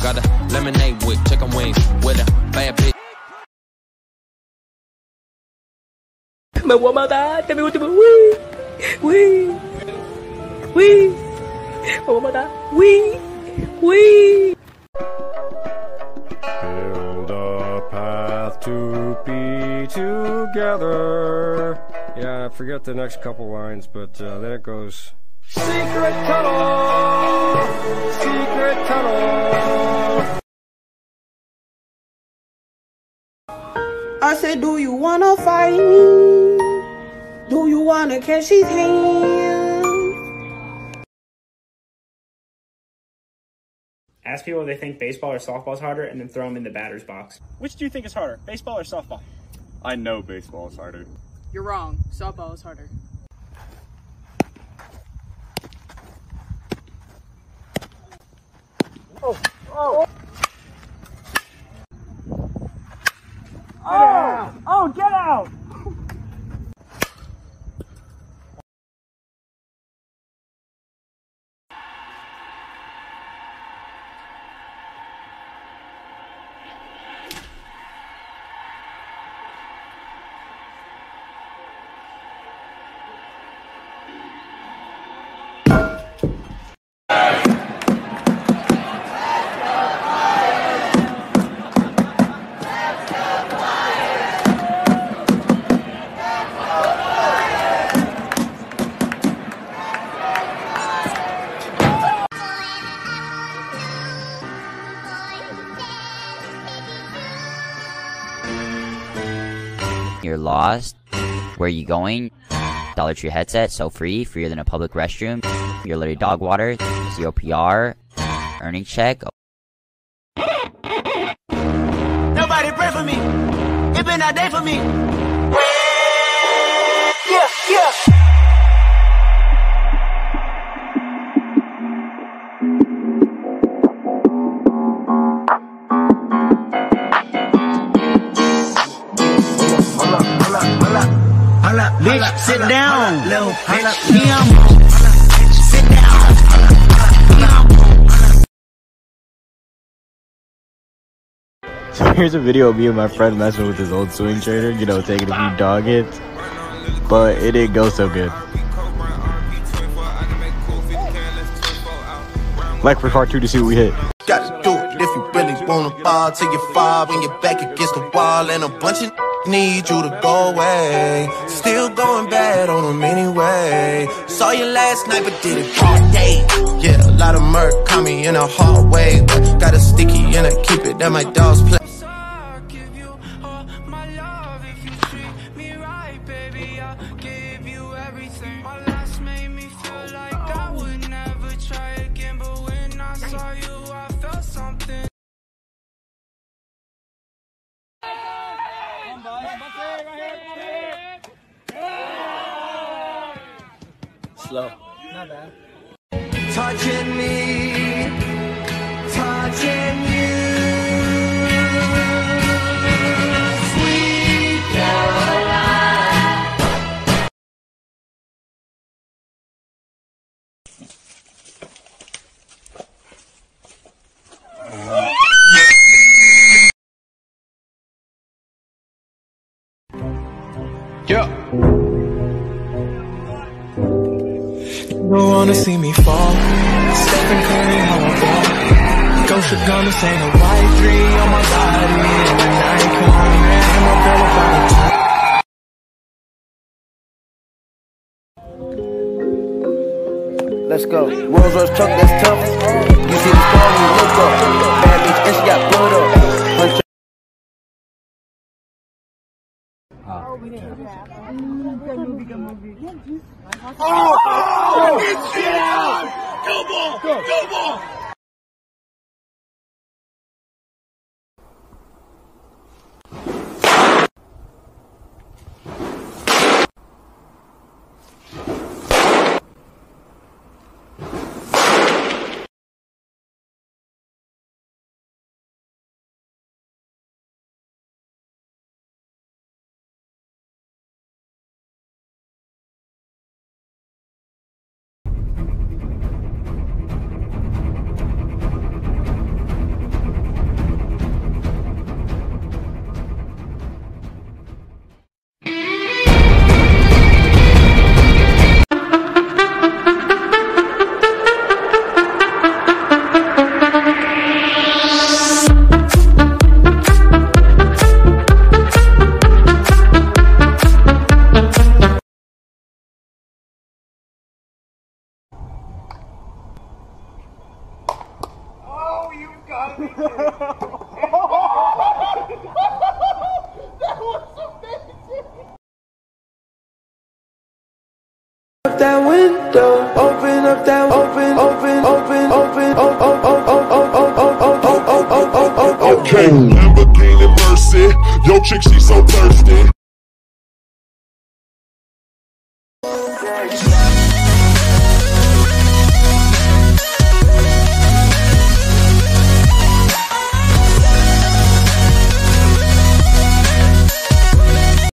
Got a lemonade with chicken wings with a bad bitch. 么么哒，这边我这边喂喂喂，么么哒喂喂。 Build a path to be together. Yeah, I forget the next couple lines, but then it goes. Secret tunnel! Secret tunnel! I said, do you wanna fight me? Do you wanna catch his hand? Ask people if they think baseball or softball is harder, and then throw them in the batter's box. Which do you think is harder, baseball or softball? I know baseball is harder. You're wrong. Softball is harder. Oh! Oh! Oh! Oh, get out! You're lost. Where are you going? Dollar Tree headset, so free, freer than a public restroom. You're literally dog water, 0 PR, earnings check. Nobody pray for me. It been a day for me. Yeah, yeah. Bitch, sit down. Little bitch. Sit down. So here's a video of me and my friend messing with his old swing trainer, you know, taking a few dog hits. But it didn't go so good. Like for part 2 to see what we hit. Gotta do it if you really wanna fall till you fall when you're back against the wall, and a bunch of need you to go away. Still going bad on them anyway. Saw you last night but did it all day. Yeah, a lot of murk caught me in a hard way, but got a sticky and I keep it at my dog's place. Slow. Not bad. Touching me, touching you, sweet Caroline. Yeah. Don't wanna see me fall. Stephen Curry, how I ball. Gosha gonna say no white 3 on my body. And the night come, man, my girl about to Let's go. Rolls Royce truck, that's tough. You see the star when you look up. Bad bitch, and she got blood up. Oh! Get out! Go ball! Go ball! That window, open up that open. Okay, Lamborghini Mercy, yo chick she so thirsty.